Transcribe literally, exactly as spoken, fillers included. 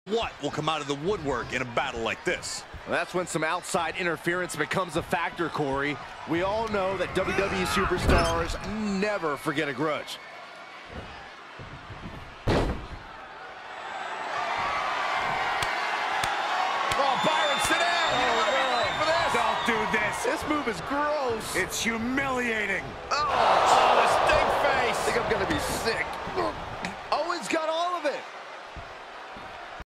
What will come out of the woodwork in a battle like this? Well, that's when some outside interference becomes a factor, Corey. We all know that W W E superstars never forget a grudge. Oh, Byron, sit down! You don't want to be late for this! Don't do this! This move is gross! It's humiliating! Oh, oh the StinkFace! I think I'm gonna be sick.